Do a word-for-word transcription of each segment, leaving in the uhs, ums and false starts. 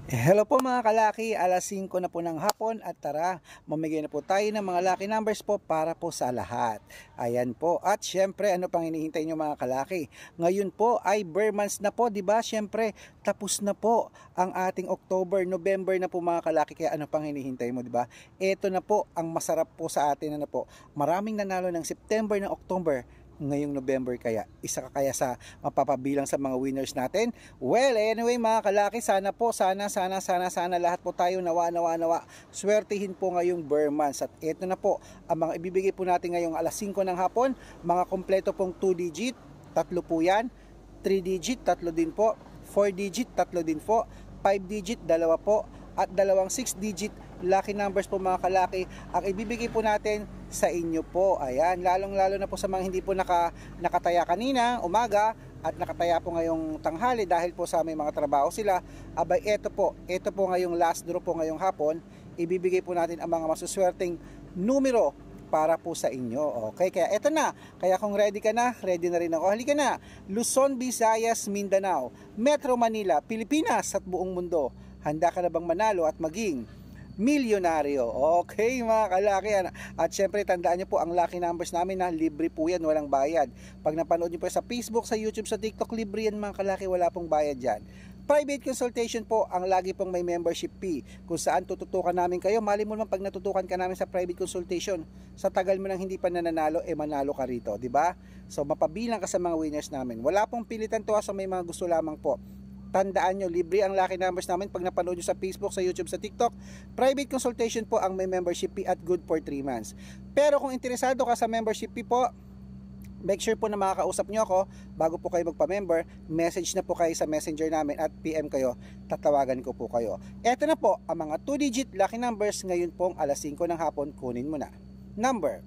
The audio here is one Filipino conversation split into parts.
Hello po mga kalaki, alas singko na po ng hapon at tara, mamigay na po tayo ng mga lucky numbers po para po sa lahat. Ayan po, at syempre ano pang hinihintay nyo mga kalaki? Ngayon po ay bare months na po, di ba? Syempre, tapos na po ang ating October, November na po mga kalaki, kaya ano pang hinihintay mo, di ba? Ito na po ang masarap po sa atin, ano po? Maraming nanalo ng September na October ngayong November, kaya isa ka kaya sa mapapabilang sa mga winners natin. Well, anyway mga kalaki, sana po, sana, sana, sana, sana lahat po tayo nawa, nawa, nawa, swertihin po ngayong bare months. At ito na po, ang mga ibibigay po natin ngayong alas singko ng hapon, mga kompleto pong two digit, tatlo po yan, three digit, tatlo din po, four digit, tatlo din po, five digit, dalawa po, at dalawang six digit lucky numbers po mga kalaki ang ibibigay po natin sa inyo po. Ayan, lalong lalo na po sa mga hindi po naka, nakataya kanina, umaga, at nakataya po ngayong tanghali dahil po sa may mga trabaho sila. Abay, eto po, eto po ngayong last draw po ngayong hapon, ibibigay po natin ang mga masuswerteng numero para po sa inyo. Okay, kaya eto na. Kaya kung ready ka na, ready na rin ako. Halika na. Luzon, Visayas, Mindanao, Metro Manila, Pilipinas at buong mundo. Handa ka na bang manalo at maging milyonaryo? Okay mga kalaki. At syempre tandaan nyo po ang lucky numbers namin na libre po yan, walang bayad. Pag napanood nyo po sa Facebook, sa YouTube, sa TikTok, libre yan mga kalaki, wala pong bayad dyan. Private consultation po ang lagi pong may membership fee kung saan tututukan namin kayo. Mali mo naman pag natutukan ka namin sa private consultation, sa tagal mo nang hindi pa nananalo, eh manalo ka rito, di ba? So mapabilang ka sa mga winners namin. Wala pong pilitan to, sa may mga gusto lamang po. Tandaan nyo, libre ang lucky numbers namin pag napanood nyo sa Facebook, sa YouTube, sa TikTok. Private consultation po ang may membership fee at good for three months. Pero kung interesado ka sa membership fee po, make sure po na makakausap nyo ako bago po kayo magpa-member. Message na po kayo sa messenger namin at P M kayo, tatawagan ko po kayo. Eto na po ang mga two digit lucky numbers ngayon pong alas singko ng hapon. Kunin mo na. Number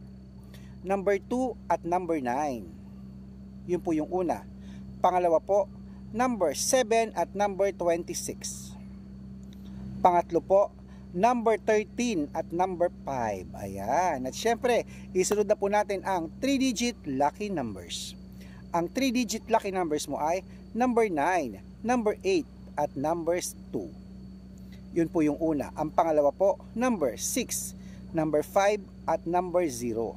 Number two at number nine. Yun po yung una. Pangalawa po, number seven at number twenty-six. Pangatlo po, number thirteen at number five. Ayan. At syempre, isunod na po natin ang three digit lucky numbers. Ang three digit lucky numbers mo ay number nine, number eight at numbers two. Yun po yung una. Ang pangalawa po, number six, number five at number zero.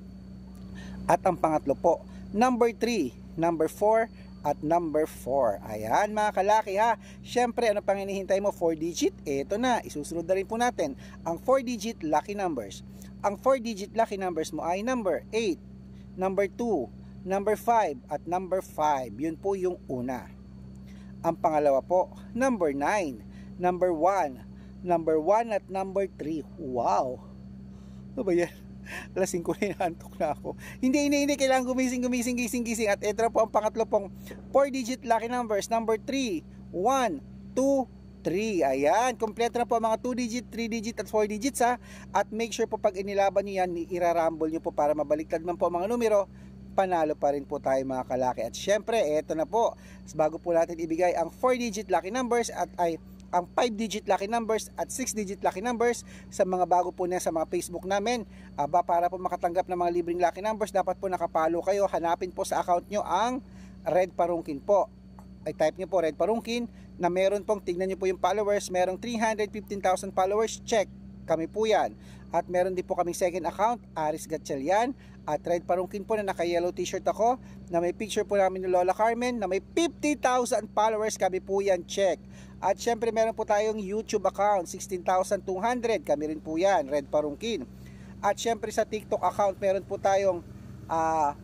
At ang pangatlo po, number three, number four at number four. Ayan mga kalaki ha. Syempre, ano pang hinihintay mo? four digit? Ito na, isusunod na rin po natin ang four digit lucky numbers. Ang four digit lucky numbers mo ay number eight, number two, number five at number five. Yun po yung una. Ang pangalawa po, number nine, number one, number one at number three. Wow! Ano ba yan? alas singko na, inaantok na ako. Hindi, hindi, hindi. Kailangan gumising, gumising, gising, gising. At ito po ang pangatlo pong four digit lucky numbers. Number three, one, two, three. Ayan. Kompleto na po ang mga two digit, three digit at four digits ha. At make sure po pag inilaban nyo yan, irarumble nyo po para mabaliktad man po ang mga numero, panalo pa rin po tayo mga kalaki. At syempre, ito na po. Bago po natin ibigay ang four digit lucky numbers at ay ang five digit lucky numbers at six digit lucky numbers sa mga bago po na sa mga Facebook namin. Aba, para po makatanggap ng mga libreng lucky numbers, dapat po nakapalo kayo. Hanapin po sa account nyo ang Red Parungkin po. Ay type nyo po Red Parungkin na meron pong, tignan nyo po yung followers, merong three hundred fifteen thousand followers. Check, kami po yan. At meron din po kaming second account, Aris Gatchalian, at Red Parungkin po na naka-yellow t-shirt ako, na may picture po namin ni Lola Carmen, na may fifty thousand followers, kami po yan. Check. At syempre meron po tayong YouTube account, sixteen thousand two hundred, kami rin po yan, Red Parungkin. At syempre sa TikTok account, meron po tayong uh,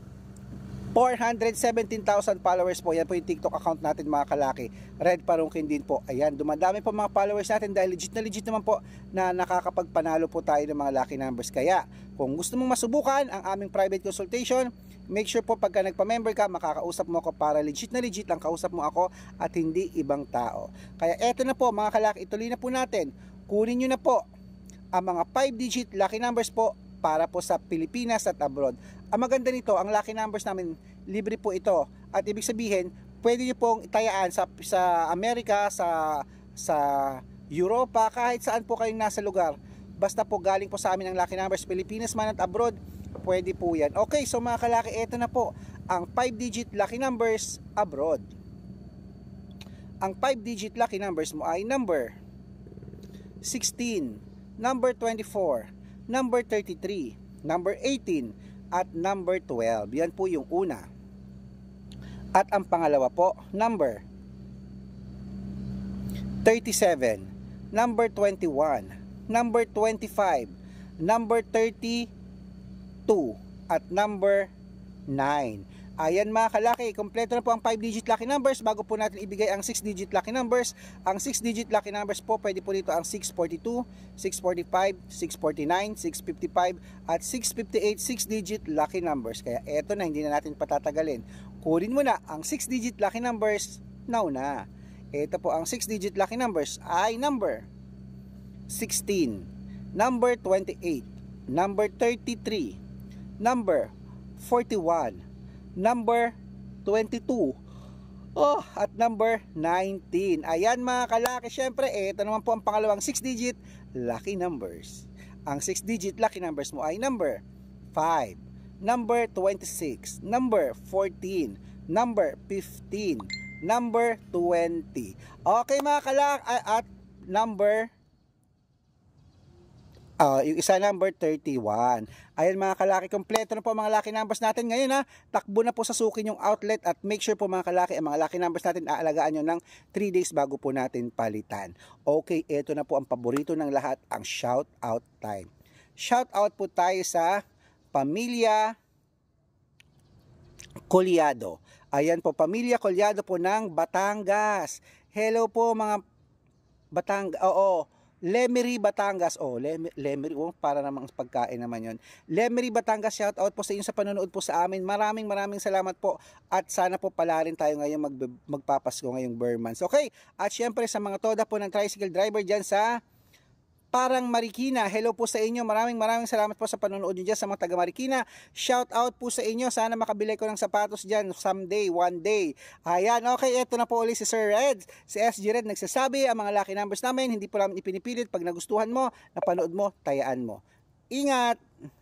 four hundred seventeen thousand followers po. Yan po yung TikTok account natin mga kalaki, Red Parungkin din po. Ayan, dumadami po mga followers natin dahil legit na legit naman po na nakakapagpanalo po tayo ng mga lucky numbers. Kaya kung gusto mong masubukan ang aming private consultation, make sure po pagka nagpa-member ka, makakausap mo ako para legit na legit lang kausap mo ako at hindi ibang tao. Kaya eto na po mga kalaki, ituloy na po natin. Kunin nyo na po ang mga five digit lucky numbers po para po sa Pilipinas at abroad. Ang maganda nito, ang lucky numbers namin, libre po ito. At ibig sabihin, pwede nyo pong itayaan sa, sa Amerika, sa, sa Europa, kahit saan po kayong nasa lugar. Basta po galing po sa amin ang lucky numbers, Pilipinas man at abroad, pwede po yan. Okay, so mga kalaki, ito na po ang five digit lucky numbers abroad. Ang five digit lucky numbers mo ay number sixteen, number twenty-four, number thirty-three, number eighteen, at number twelve. Yan po yung una. At ang pangalawa po, number thirty-seven, number twenty-one, number twenty-five, number thirty-two, at number nine. Ayan mga kalaki, kompleto na po ang five digit lucky numbers. Bago po natin ibigay ang six digit lucky numbers, ang six digit lucky numbers po, pwede po dito ang six forty-two, six forty-five, six forty-nine, six fifty-five, at six fifty-eight six digit lucky numbers. Kaya eto na, hindi na natin patatagalin. Kunin mo na ang six digit lucky numbers now na. Ito po ang six digit lucky numbers ay number sixteen, number twenty-eight, number thirty-three, number forty-one, number twenty-two, oh, at number nineteen. Ayan mga kalaki, syempre, ito naman po ang pangalawang six digit lucky numbers. Ang six digit lucky numbers mo ay number five, number twenty-six, number fourteen, number fifteen, number twenty. Okay mga kalaki, at number Uh, yung isa number thirty-one. Ayan mga kalaki, kompleto na po mga lucky numbers natin. Ngayon ha, takbo na po sa sukin yung outlet at make sure po mga kalaki, ang mga lucky numbers natin aalagaan nyo ng three days bago po natin palitan. Okay, ito na po ang paborito ng lahat, ang shout out time. Shout out po tayo sa Pamilya Colyado. Ayan po, Pamilya Colyado po ng Batangas. Hello po mga Batangas. Oo, Lemery, Batangas. Oh, Lem Lemery, oh, para namang pagkain naman yon. Lemery, Batangas, shout out po sa inyo sa panonood po sa amin. Maraming maraming salamat po. At sana po pala rin tayo ngayon mag magpapasko ngayong Burmans. Okay? At syempre sa mga toda po ng tricycle driver dyan sa Parang Marikina, hello po sa inyo. Maraming maraming salamat po sa panonood nyo dyan sa mga taga Marikina. Shout out po sa inyo. Sana makabili ko ng sapatos dyan someday, one day. Ayan, okay, eto na po ulit si Sir Red. Si S G Red nagsasabi, ang mga lucky numbers namin, hindi po namin ipinipilit. Pag nagustuhan mo, napanood mo, tayaan mo. Ingat!